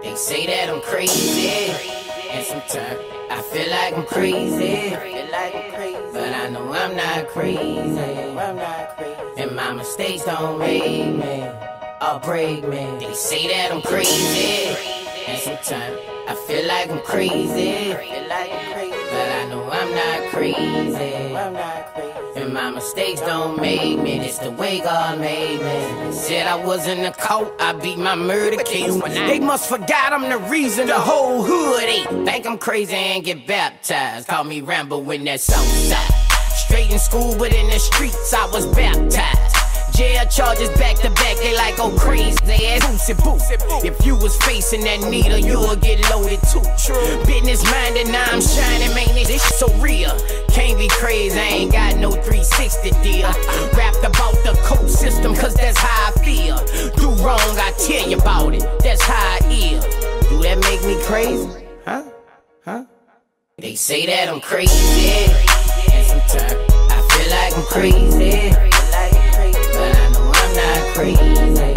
They say that I'm crazy, and sometimes I feel like I'm crazy, but I know I'm not crazy. And my mistakes don't make me or break me. They say that I'm crazy, and sometimes I feel like I'm crazy, but I know I'm not crazy. And my mistakes don't make me, it's the way God made me. Said I was in the court, I beat my murder case. They must forgot I'm the reason the whole hood ate. Think I'm crazy and get baptized. Call me Rambo when that's outside. Straight in school, but in the streets I was baptized. Jail charges back to back, they like go crazy. If you was facing that needle, you would get loaded too. Business minded, now I'm shining, man, this shit so real. Can't be crazy, I ain't got no 360 deal. Rapped about the code system, cause that's how I feel. Do wrong, I tell you about it, that's how I is. Do that make me crazy? Huh? They say that I'm crazy, and sometimes I feel like I'm crazy, but I know I'm not crazy.